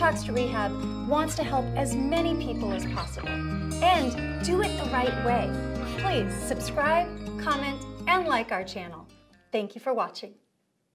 Detox to Rehab wants to help as many people as possible and do it the right way. Please subscribe, comment, and like our channel. Thank you for watching.